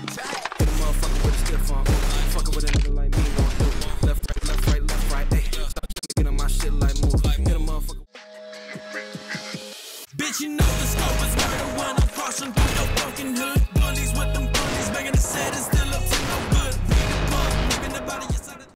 Hit a motherfucker with a stiff arm. Fucking with a nigga like me, gon' do. Left, right, left, right, left, right. Ayy, stop get on my shit like move. Hit a motherfucker. Bitch, you know the scope is murder when I'm crossing through.